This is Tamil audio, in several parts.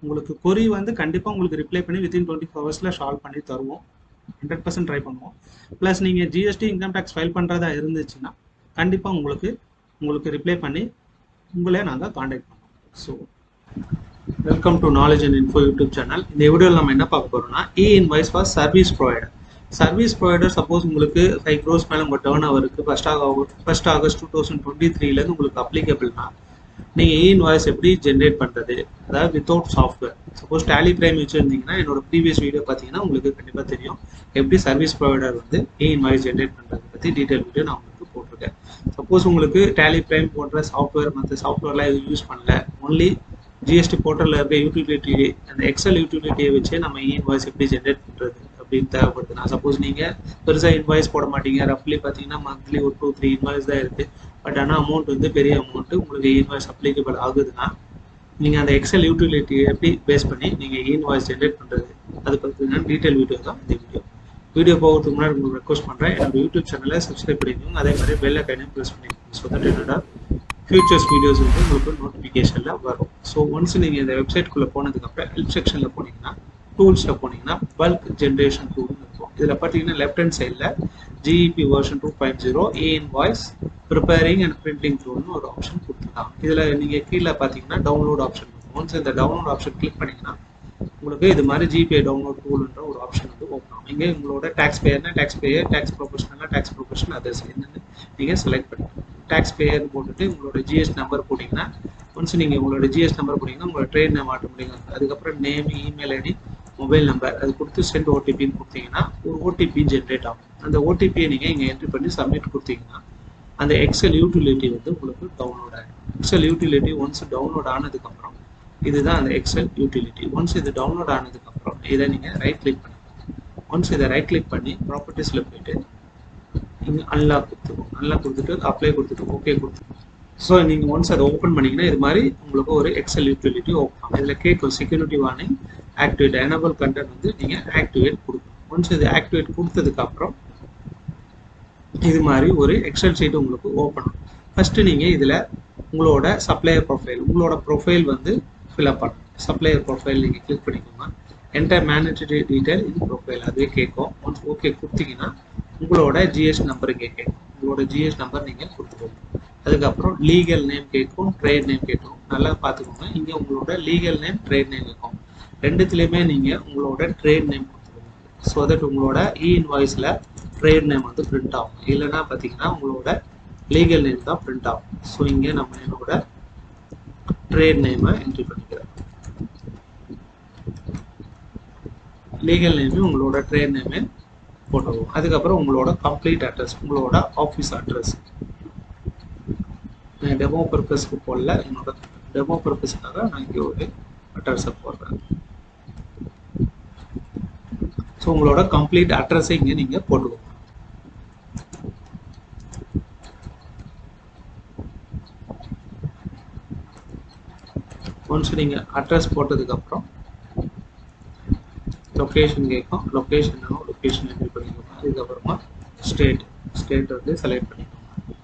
உங்களுக்கு கொரி வந்து கண்டிப்பாக உங்களுக்கு ரிப்ளை பண்ணி வித்தின் 24 ஹவர்ஸில் சால்வ் பண்ணி தருவோம். 100% ட்ரை பண்ணுவோம். ப்ளஸ் நீங்கள் ஜிஎஸ்டி இன்கம் டேக்ஸ் ஃபைல் பண்ணுறதா இருந்துச்சுன்னா கண்டிப்பாக உங்களுக்கு ரிப்ளை பண்ணி உங்களே நாங்கள் காண்டாக்ட் பண்ணுவோம். So welcome to knowledge and info YouTube channel. இந்த வீடியோவில் நம்ம என்ன பார்க்க போகிறோம்னா e invoice for service provider. Service provider suppose உங்களுக்கு 5 crores மேலே உங்கள் டர்ன் ஓவர் இருக்குது. ஃபர்ஸ்ட் ஆகஸ்ட் 2023 உங்களுக்கு அப்ளிகபிள்னா நீங்கள் இ-இன்வாய்ஸ் எப்படி ஜென்ரேட் பண்ணுறது, அதாவது without software. Suppose Tally Prime வச்சுருந்தீங்கன்னா என்னோட ப்ரீவியஸ் வீடியோ பார்த்தீங்கன்னா உங்களுக்கு கண்டிப்பாக தெரியும் எப்படி சர்வீஸ் ப்ரொவைடர் வந்து இ-இன்வாய்ஸ் ஜென்ரேட் பண்ணுறது பற்றி டீட்டெயில் வீடியோ நான் உங்களுக்கு போட்டிருக்கேன். சப்போஸ் உங்களுக்கு டேலி பிரைம் போன்ற சாஃப்ட்வேர் மற்ற சாஃப்ட்வேர்லாம் எதுவும் யூஸ் பண்ணல, ஒன்லி ஜிஎஸ்டி போர்ட்டலில் இருக்க யூட்டிலிட்டி, அந்த எக்ஸல் யூட்டிலிட்டியை வச்சு நம்ம இ-இன்வாய்ஸ் எப்படி ஜென்ரேட் பண்ணுறது அப்படின்னு தேவைப்படுதுன்னா, சப்போஸ் நீங்கள் பெருசாக இன்வாய்ஸ் போட மாட்டீங்க, ரஃப்லி பார்த்தீங்கன்னா மந்த்லி ஒரு 2-3 இன்வாய்ஸ் தான் இருக்குது, பட் ஆனால் அமௌண்ட் வந்து பெரிய அமௌண்ட்டு உங்களுக்கு இ-இன்வாய்ஸ் அப்ளிகபிள் ஆகுதுன்னா நீங்கள் அந்த எக்ஸல் யூட்டிலிட்டியை எப்படி பேஸ் பண்ணி நீங்கள் இ-இன்வாய்ஸ் ஜென்ரேட் பண்ணுறது அது பார்த்தீங்கன்னா டீட்டெயில் வீடியோ தான் இந்த வீடியோ போகிறதுக்கு முன்னாடி உங்களுக்கு ரெக்வஸ்ட் பண்ணுறேன், என்னோட யூடியூப் சேனலை சப்ஸ்கிரைப் பண்ணிக்கோங்க. அதே மாதிரி பெல் ஐக்கானையும் ப்ரெஸ் பண்ணிக்கோங்க. ஸோ தட் என்னோட ஃபியூச்சர்ஸ் வீடியோஸ் வந்து உங்களுக்கு நோட்டிஃபிகேஷனில் வரும். ஸோ ஒன்ஸ் நீங்கள் இந்த வெப்சைட்குள்ளே போனதுக்கப்புறம் ஹெல்ப் செக்ஷனில் போனீங்கன்னா டூல்ஸில் போனீங்கன்னா பல்க் ஜென்ரேஷன் டூல்னு இருக்கும். இதில் பார்த்தீங்கன்னா லெஃப்ட் ஹேண்ட் சைடில் GEP version 2.0 e invoice preparing and printing டூல்னு ஒரு ஆப்ஷன் கொடுத்துருக்காங்க. இதில் நீங்கள் கீழே பார்த்தீங்கன்னா டவுன்லோட் ஆப்ஷன் இருக்கும். ஒன்ஸ் இந்த டவுன்லோட் ஆப்ஷன் கிளிக் பண்ணிங்கன்னா உங்களுக்கு இது மாதிரி ஜிபே டவுன்லோட் டூல்ன்ற ஒரு ஆப்ஷன் வந்து ஓப்பன் ஆகும். இங்கே உங்களோட டேக்ஸ் பேயர்னா டேக்ஸ் பேயர், டேக்ஸ் ப்ரொஃபஷனல்னா டேக்ஸ் ப்ரொஃபஷனல், அதர்ஸ் என்னென்னு நீங்கள் செலக்ட் பண்ணிக்கலாம். டேக்ஸ் பேயர் போட்டுட்டு உங்களோட ஜிஎஸ் நம்பர் போட்டிங்கன்னா, ஒன்ஸ் நீங்கள் உங்களோட ஜிஎஸ் நம்பர் போட்டிங்கன்னா உங்களோட ட்ரேட் நேம் ஆட்டோமேட்டிக்காக, அதுக்கப்புறம் name, email ID, mobile number அது கொடுத்து சென்ட் ஓடிபின்னு கொடுத்தீங்கன்னா ஒரு ஓடிபி ஜென்ரேட் ஆகும். அந்த ஓடிபியை நீங்கள் இங்கே என்ட்ரி பண்ணி சப்மிட் கொடுத்தீங்கன்னா அந்த எக்ஸல் யூட்டிலிட்டி வந்து உங்களுக்கு டவுன்லோட் ஆகும். எக்ஸல் யூட்டிலிட்டி ஒன்ஸ் டவுன்லோட் ஆனதுக்கப்புறம் இதுதான் அந்த எக்ஸல் யூட்டிலிட்டி. ஒன்ஸ் இது டவுன்லோட் ஆனதுக்கப்புறம் இதை நீங்கள் ரைட் கிளிக் பண்ணிக்கலாம். ஒன்ஸ் இதை ரைட் கிளிக் பண்ணி ப்ராப்பர்ட்டிஸில் போயிட்டு நீங்கள் அன்லாக் கொடுத்துருவோம். அன்லாக் கொடுத்துட்டு அப்ளை கொடுத்துட்டு ஓகே கொடுத்துருவோம். ஸோ நீங்கள் ஒன்ஸ் அதை ஓப்பன் பண்ணிங்கன்னா இது மாதிரி உங்களுக்கு ஒரு எக்ஸல் யூட்டிலிட்டி ஓப்பன் ஆகும். இதில் கேட்கும் security warning activate, enable content வந்து நீங்கள் ஆக்டிவேட் கொடுக்கணும். ஒன்ஸ் இது ஆக்டிவேட் கொடுத்ததுக்கப்புறம் இது மாதிரி ஒரு எக்ஸல் ஷீட் உங்களுக்கு ஓப்பன் ஆகும். ஃபஸ்ட்டு நீங்கள் இதில் உங்களோட சப்ளையர் ப்ரொஃபைல் வந்து ஃபில்அப் பண்ணணும். சப்ளையர் ப்ரொஃபைல் நீங்கள் கிளிக் பண்ணிக்கோங்க. Enter mandatory detail in profile அதுவே கேட்கும். ஒன்ஸ் ஓகே கொடுத்தீங்கன்னா உங்களோட ஜிஎஸ் நம்பர் கேட்கும். உங்களோட ஜிஎஸ் நம்பர் நீங்கள் கொடுத்துக்கோங்க. அதுக்கப்புறம் லீகல் நேம் கேட்கும், ட்ரேட் நேம் கேட்கும். நல்லா பார்த்துக்கோங்க, இங்கே உங்களோட லீகல் நேம், ட்ரேட் நேம் இருக்கும். ரெண்டுத்துலேயுமே நீங்கள் உங்களோட ட்ரேட் நேம் கொடுத்துக்கோங்க. ஸோ தட் உங்களோட இ-இன்வாய்ஸில் ட்ரேட் நேம் வந்து பிரிண்ட் ஆகும். இல்லைன்னா பார்த்தீங்கன்னா உங்களோட லீகல் நேம் தான் பிரிண்ட் ஆகும். ஸோ இங்கே நம்ம என்னோட ட்ரேட் நேமை என்ட்ரி பண்ணிக்கிறேன். லீகல் நேமே உங்களோட ட்ரேட் நேமே போட்டுருவோம். அதுக்கப்புறம் உங்களோட கம்ப்ளீட் அட்ரஸ், உங்களோட ஆஃபீஸ் அட்ரஸ். நான் டெமோ பர்பஸ்க்கு போடல, என்னோட டெமோ பர்பஸ்க்காக நான் இங்கே ஒரு அட்ரஸை போடுறேன். ஸோ உங்களோட கம்ப்ளீட் அட்ரஸை இங்கே நீங்கள் போட்டுக்கோங்க. ஒன்ஸ் நீங்கள் அட்ரஸ் போட்டதுக்கப்புறம் லொக்கேஷன் கேட்கும். லொக்கேஷன் என்ட்ரி பண்ணிக்கோங்க. அதுக்கப்புறமா ஸ்டேட் வந்து செலக்ட் பண்ணிக்கோங்க.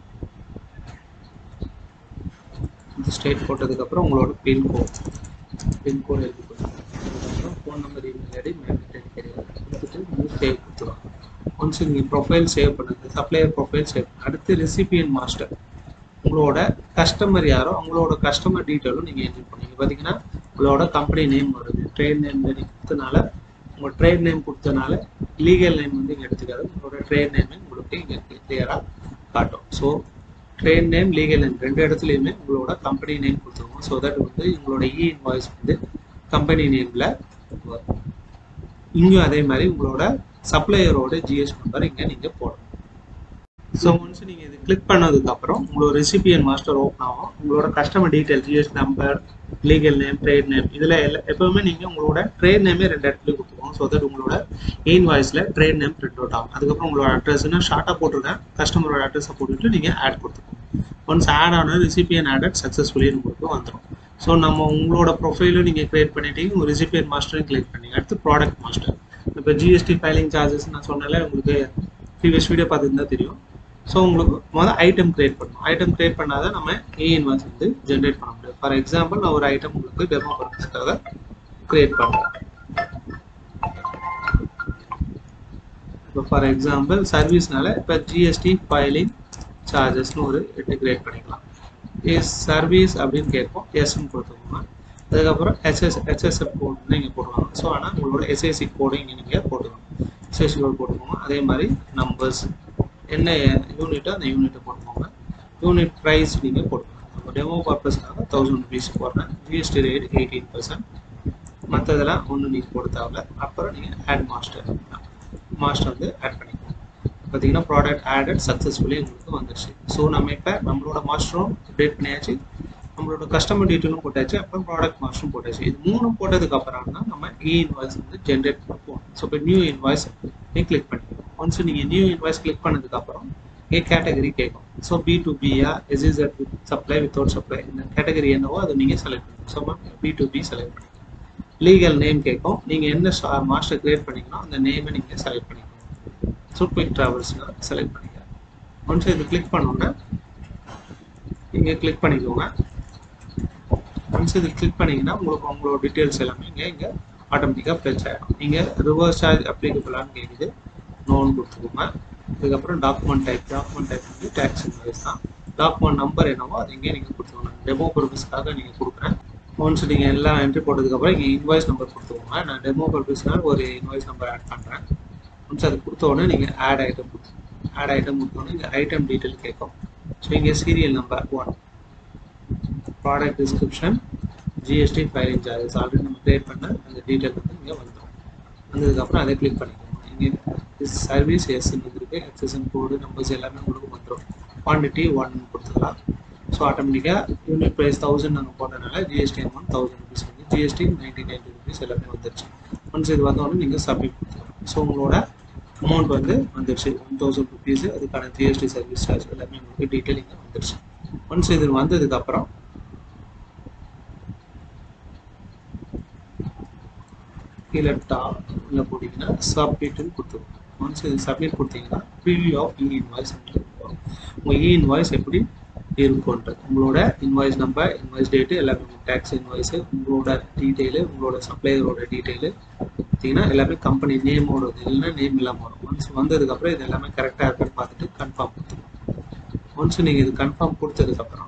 இந்த ஸ்டேட் போட்டதுக்கப்புறம் உங்களோட பின்கோட் எழுதி கொடுங்க. அதுக்கப்புறம் phone number, email ID, mandatory கிடையாது கொடுத்துட்டு நீங்கள் சேவ் கொடுத்துருவாங்க. ஒன்ஸ் நீங்கள் ப்ரொஃபைல் சேவ் பண்ணுங்க, சப்ளையர் ப்ரொஃபைல் சேவ். அடுத்து ரெசிபியன் மாஸ்டர், உங்களோட கஸ்டமர் யாரோ அவங்களோட கஸ்டமர் டீட்டெயிலும் நீங்கள் என்ட்ரி பண்ணீங்க. பார்த்தீங்கன்னா உங்களோட கம்பெனி நேம் வருது, ட்ரேட் நேம் கொடுத்தனால உங்கள் ட்ரேட் நேம் கொடுத்தனால லீகல் நேம் வந்து இங்கே எடுத்துக்காது. உங்களோட ட்ரேட் நேமே உங்களுக்கு இங்கே கிளியராக காட்டும். So trade name, legal name ரெண்டு இடத்துலையுமே உங்களோட கம்பெனி நேம் கொடுத்துருவோம். ஸோ தட் வந்து உங்களோட இ-இன்வாய்ஸ் வந்து கம்பெனி நேமில் வரும். இங்கேயும் அதே மாதிரி உங்களோட சப்ளையரோட ஜிஎஸ் நம்பர் இங்கே நீங்கள் போடணும். ஸோ ஒன்ஸ் நீங்கள் இது கிளிக் பண்ணதுக்கப்புறம் உங்களோட ரெசிபியன் மாஸ்டர் ஓப்பன் ஆகும். உங்களோட customer detail, GS number, legal name, trade name, இதில் எப்பவுமே நீங்கள் உங்களோட ட்ரேட் நேமே 2 இடத்துலையும் கொடுத்துருவோம். ஸோ தட் உங்களோட இன்வாய்ஸில் ட்ரேட் நேம் பிரிண்ட் அவுட் ஆகும். அதுக்கப்புறம் உங்களோட அட்ரஸ்னா ஷார்ட்டாக போட்டிருக்கேன், கஸ்டமரோட அட்ரஸை போட்டுட்டு நீங்கள் ஆட் கொடுத்துருக்கோம். ஒன்ஸ் ஆட் ஆனது ரெசிபியன் ஆடட் சக்ஸஸ்ஃபுல்லி உங்களுக்கு வந்துடும். ஸோ நம்ம உங்களோட ப்ரொஃபைலும் நீங்கள் கிரியேட் பண்ணிட்டீங்க, உங்கள் ரெசிபியன் மாஸ்டரையும் கிளிக் பண்ணீங்க. அடுத்து ப்ராடக்ட் மாஸ்டர். இப்போ ஜிஎஸ்டி ஃபைலிங் சார்ஜஸ் நான் சொன்னாலே உங்களுக்கு ப்ரீவியஸ் வீடியோ பார்த்துருந்தா தெரியும். ஸோ உங்களுக்கு முதல் ஐட்டம் கிரியேட் பண்ணணும். ஐட்டம் கிரியேட் பண்ணாதான் நம்ம இ-இன்வாய்ஸ் வந்து ஜென்ரேட் பண்ண முடியும். ஃபார் எக்ஸாம்பிள் நான் ஒரு ஐட்டம் உங்களுக்கு டெமோ பர்பஸ்க்காக கிரியேட் பண்ணுறோம். இப்போ ஃபார் எக்ஸாம்பிள் சர்வீஸ்னால இப்போ ஜிஎஸ்டி ஃபைலிங் சார்ஜஸ்னு ஒரு கிரியேட் பண்ணிக்கலாம். இஸ் சர்வீஸ் அப்படின்னு கேட்போம், எஸ்ன்னு கொடுத்துக்கோங்க. அதுக்கப்புறம் ஹெச்எஸ்எஃப் கோட் நீங்கள் போடுவாங்க. ஸோ ஆனால் உங்களோட எஸ்ஐசி கோடு இங்கே நீங்கள் போட்டுக்கணும். எஸ்ஐசி கோட் போட்டுக்கோங்க. அதே மாதிரி நம்பர்ஸ் என்ன யூனிட்டோ அந்த யூனிட்டை போட்டுக்கோங்க. யூனிட் ப்ரைஸ் நீங்கள் போட்டுக்கோங்க. நம்ம டெமோ பர்பஸ்க்காக 1000 rupees போடுறேன். GST rate 18%. மற்றதெல்லாம் ஒன்று நீங்கள் கொடுத்தாவில். அப்புறம் நீங்கள் ஆட் மாஸ்டர் வந்து ஆட் பண்ணிக்கோங்க. பார்த்தீங்கன்னா ப்ராடக்ட் ஆடட் சக்ஸஸ்ஃபுல்லி உங்களுக்கு வந்துடுச்சு. ஸோ நம்ம இப்போ நம்மளோட மாஸ்டரும் அப்டேட் பண்ணியாச்சு, நம்மளோட கஸ்டமர் டீட்டெயிலும் போட்டாச்சு, அப்புறம் ப்ராடக்ட் மாஸ்டரும் போட்டாச்சு. இது மூணும் போட்டதுக்கு அப்புறம் தான் நம்ம இன்வாய்ஸ் வந்து ஜென்ரேட் பண்ணுவோம். ஸோ இப்போ நியூ இன்வாய்ஸ் நீங்கள் கிளிக் பண்ணிக்கணும். ஒன்ஸ் நீங்கள் நியூ இன்வாய்ஸ் கிளிக் பண்ணதுக்கப்புறம் ஏ கேட்டகரி கேட்கும். ஸோ B2Bயா, SEZ with supply without supply, இந்த கேட்டகரி என்னவோ அதை நீங்கள் செலக்ட் பண்ணுங்க. ஸோ B2B செலக்ட் பண்ணிக்கணும். லீகல் நேம் கேட்கும். நீங்கள் என்ன மாஸ்டர் கிரியேட் பண்ணிக்கணும் அந்த நேமை நீங்கள் செலக்ட் பண்ணிக்கணும். ஸோ குயிக் ட்ராவல்ஸ்னால் செலக்ட் பண்ணிக்கலாம். ஒன்ஸ் இது கிளிக் பண்ணோன்னா இங்கே கிளிக் பண்ணிக்கோங்க. ஒன்ஸ் இது கிளிக் பண்ணிங்கன்னா உங்களுக்கு உங்களோட டீட்டெயில்ஸ் எல்லாமே இங்கே ஆட்டோமேட்டிக்காக ப்ளேஸ் ஆகிடும். இங்கே ரிவர்ஸ் சார்ஜ் அப்ளிகபிளான்னு கேட்குது, நோன்னு கொடுத்துக்கோங்க. அதுக்கப்புறம் டாக்குமெண்ட் டைப் வந்து டேக்ஸ் இன்வாய்ஸ் தான். டாக்குமெண்ட் நம்பர் என்னவோ அது இங்கே நீங்கள் கொடுத்துக்கோங்க. டெமோ பர்பஸ்க்காக நீங்கள் கொடுக்குறேன். ஒன்ஸ் நீங்கள் எல்லாம் என்ட்ரி போட்டதுக்கப்புறம் இங்கே இன்வாய்ஸ் நம்பர் கொடுத்துக்கோங்க. நான் டெமோ பர்பஸ்க்காக ஒரு இன்வாய்ஸ் நம்பர் ஆட் பண்ணுறேன். ஒன்ஸ் அது கொடுத்தோடனே நீங்கள் ஆட் ஐட்டம் கொடுத்தோன்னே இங்கே ஐட்டம் டீட்டெயில் கேட்கும். ஸோ இங்கே serial number 1, product description, GST filing charges already நம்ம கிரியேட் பண்ண அந்த டீட்டெயில் வந்து இங்கே வந்துடும். வந்ததுக்கப்புறம் அதை கிளிக் பண்ணிக்கோங்க. இங்கே சர்வீஸ் எஸ்ன்னு இருக்குது, எக்ஸசன் கோடு நம்பர்ஸ் எல்லாமே உங்களுக்கு வந்துடும். குவான்டிட்டி 1 கொடுத்துக்கலாம். ஸோ ஆட்டோமேட்டிக்காக யூனிட் ப்ரைஸ் 1000 நாங்கள் போட்டதுனால ஜிஎஸ்டி அமௌண்ட் 1000 rupees வந்து ஜிஎஸ்டி 90 rupees எல்லாமே வந்துருச்சு. ஒன்ஸ் இது வந்தோடனே நீங்கள் சப்மிட் கொடுத்துக்கலாம். ஸோ உங்களோட அமௌண்ட் வந்து வந்துடுச்சு 1000 rupees. அதுக்கான ஜிஎஸ்டி சர்வீஸ் சார்ஜ் எல்லாமே உங்களுக்கு டீட்டெயில் இங்கே வந்துடுச்சு. ஒன்ஸ் இது வந்ததுக்கப்புறம் கீழே டாப்ல போட்டிங்கன்னா சப்மிட்னு கொடுத்துருவோம். ஒன்ஸ் இது சப்மிட் கொடுத்தீங்கன்னா ப்ரிவியூ ஆஃப் இன்வாய்ஸ் வரும். உங்கள் இன்வாய்ஸ் எப்படி இருக்கும்ன்றது உங்களோட இன்வாய்ஸ் நம்பர், இன்வாய்ஸ் டேட்டு எல்லாமே டேக்ஸ் இன்வாய்ஸு, உங்களோட டீட்டெயிலு, உங்களோட சப்ளையரோட டீட்டெயிலு பார்த்தீங்கன்னா எல்லாமே கம்பெனி நேமோடது இல்லைன்னா நேம் இல்லாமல் வரும். ஒன்ஸ் வந்ததுக்கப்புறம் இது எல்லாமே கரெக்டாக இருக்குன்னு பார்த்துட்டு கன்ஃபார்ம் கொடுத்துருவோம். ஒன்ஸ் நீங்கள் இது கன்ஃபார்ம் கொடுத்ததுக்கப்புறம்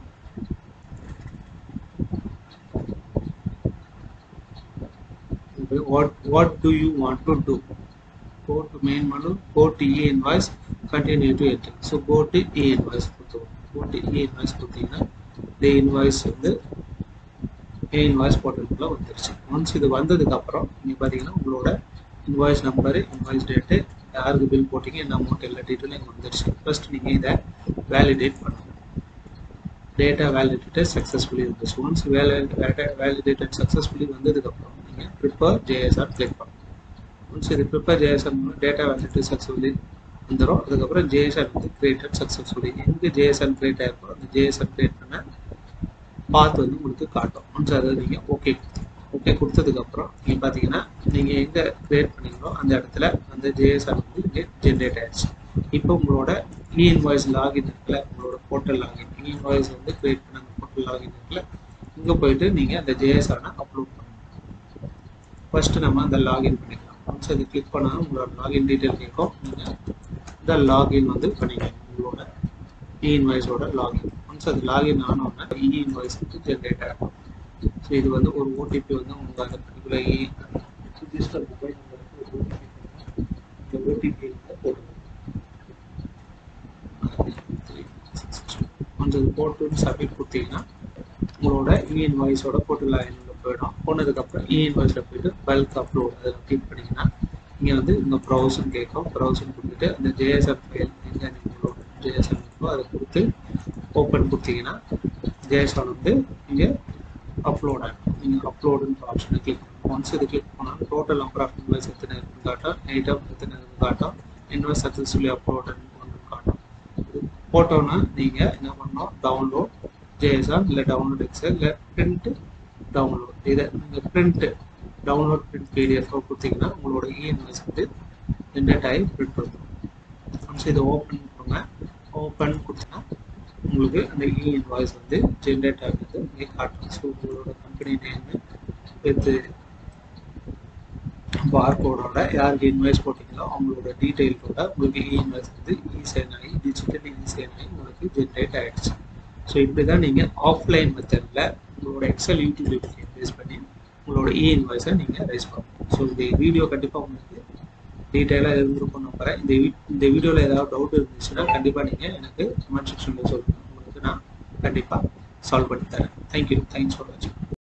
what do you want to do? Go to main menu, go to e-invoice, continue to enter. So go to e-invoice கொடுத்தீங்கன்னா இந்த இன்வாய்ஸ் வந்து இன்வாய்ஸ் போர்ட்டலுக்குள்ள வந்துருச்சு. ஒன்ஸ் இது வந்ததுக்கப்புறம் நீங்கள் பார்த்தீங்கன்னா உங்களோட இன்வாய்ஸ் நம்பரு, இன்வாய்ஸ் டேட்டு, யாருக்கு பில் போட்டிங்க, என்ன அமௌண்ட் எல்லா டீட்டெயிலும் இங்கே வந்துருச்சு. ஃபர்ஸ்ட் நீங்கள் இதை வேலிடேட் பண்ணணும். டேட்டா வேலிடேட்டட் சக்ஸஸ்ஃபுல்லி வந்துச்சு. ஒன்ஸ் வேலிடேட்டட் சக்ஸஸ்ஃபுல்லி வந்ததுக்கப்புறம் நீங்கள் ப்ரிப்பேர் ஜேஎஸ்ஆர் கிளிக் பண்ணணும். ஒன்ஸ் இது prepare JSR data validated successfully வந்துடும். அதுக்கப்புறம் ஜேஎஸ்ஆர் வந்து கிரியேட்டட் சக்ஸஸ்ஃபுல்லி. எங்கே ஜேஎஸ்ஆர் கிரியேட் ஆகிருக்கோ அந்த ஜேஎஸ்ஆர் கிரியேட் பண்ண பாத் வந்து உங்களுக்கு காட்டும். ஒன்ஸ் அதை நீங்கள் ஓகே கொடுத்ததுக்கப்புறம் நீங்கள் பார்த்தீங்கன்னா நீங்கள் எங்கே கிரியேட் பண்ணீங்களோ அந்த இடத்துல அந்த ஜேஎஸ்ஆர் வந்து இங்கே ஜென்ரேட் ஆகிடுச்சு. இப்போ உங்களோட இன்வாய்ஸ் லாகின் இருக்குல்ல, உங்களோட போர்ட்டல் லாகின், இன்வாய்ஸ் வந்து கிரியேட் பண்ண அந்த போர்ட்டல் லாகின் இருக்குல்ல, இங்கே போயிட்டு நீங்கள் அந்த ஜேஎஸ்ஆரை அப்லோட் பண்ணணும். ஃபர்ஸ்ட்டு நம்ம அந்த லாகின் பண்ணிக்கலாம். ஒன்ஸ் அது கிளிக் பண்ணாலும் உங்களோட லாகின் டீட்டெயில் கேட்கும். நீங்கள் இந்த லாகின் வந்து பண்ணிக்கலாம். உங்களோட இன்வாய்ஸோட லாகின். ஒன்ஸ் அது லாகின் ஆனோன்னா இன்வாய்ஸ் வந்து ஜென்ரேட் ஆகும். ஸோ இது வந்து ஒரு ஓடிபி வந்து உங்களுக்கு அந்த பர்டிகுலர் ரிஜிஸ்டர் மொபைல் நம்பருக்கு இந்த ஓடிபி போடுங்க. ஒன்ஸ் அது போட்டு சப்மிட் கொடுத்தீங்கன்னா உங்களோட இன்வாய்ஸோட போர்ட்டல் லாகின்ல போயிடும். போனதுக்கப்புறம் இன்வாய்ஸில் போயிட்டு பல்க் அப்லோட் அதில் கிளிக் பண்ணிங்கன்னா இங்கே வந்து இந்த ப்ரௌசன் கேட்கும். ப்ரௌசன் கொடுத்துட்டு அந்த ஜேஎஸ்ஆர் ஃபைல் எங்கே உங்களோட ஜேஎஸ்ஆர் இருக்கோ அதை கொடுத்து ஓப்பன் கொடுத்தீங்கன்னா ஜேஎஸ்ஆர் வந்து இங்கே அப்லோட் ஆகும். நீங்கள் அப்லோடுன்ற ஆப்ஷனை கிளிக் பண்ணுவோம். ஒன்ஸ் இது கிளிக் பண்ணால் டோட்டல் நம்பர் ஆஃப் இன்வாய்ஸ் எத்தனை இருக்குன்னு காட்டும், ஐட்டம் எத்தனை இருக்குன்னு காட்டும், இன்வாய்ஸ் சக்ஸஸ்ஃபுல்லி அப்லோடுன்னு காட்டும். இது போட்டோன்னா நீங்கள் என்ன பண்ணணும், டவுன்லோட் ஜேஎஸ்ஆர் இல்லை டவுன்லோட் எக்ஸல் இல்லை பிரிண்ட் டவுன்லோட், இதை நீங்கள் டவுன்லோட் பிரிண்ட் பிடிஎஃப் கொடுத்தீங்கன்னா உங்களோட இன்வாய்ஸ் வந்து ஜென்ரேட் ஆகி பிரிண்ட் வந்துடும். ஒன்ஸ் இதை ஓப்பன் பண்ணுங்க. ஓப்பன் கொடுத்தீங்கன்னா உங்களுக்கு அந்த இன்வாய்ஸ் வந்து ஜென்ரேட் ஆகுது இங்கே காட்டும். ஸோ உங்களோட கம்பெனி நேமு வித் பார்கோடோட யாருக்கு இன்வாய்ஸ் போட்டிங்களோ அவங்களோட டீட்டெயிலோட உங்களுக்கு இன்வாய்ஸ் வந்து இசைன் ஆகி டிஜிட்டல் இசைன் ஆகி உங்களுக்கு ஜென்ரேட் ஆகிடுச்சு. ஸோ இப்படி தான் நீங்கள் ஆஃப்லைன் மெத்தடில் உங்களோட எக்ஸல் யூட்டிலிட்டியை பேஸ் பண்ணி உங்களோட இன்வாய்ஸை நீங்கள் ரைஸ் பண்ணணும். ஸோ இந்த வீடியோ கண்டிப்பாக உங்களுக்கு டீட்டெயிலாக இருந்திருக்கும் நம்புறேன். இந்த வீடியோவில் ஏதாவது டவுட் இருந்துச்சுன்னா கண்டிப்பாக நீங்கள் எனக்கு கமெண்ட் செக்ஷனில் சொல்லுங்கள். உங்களுக்கு நான் கண்டிப்பாக சால்வ் பண்ணி தரேன். தேங்க்யூ. தேங்க்ஸ் ஃபார் வாட்சிங்.